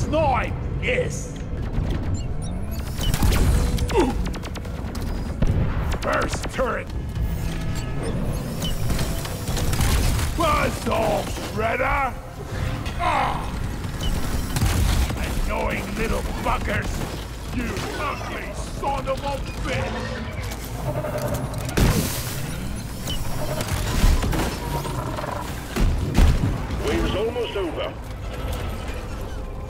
Snipe! Yes! First turret! Buzz off, Shredder! Ah! Annoying little fuckers! You ugly son of a bitch! Wave's almost over.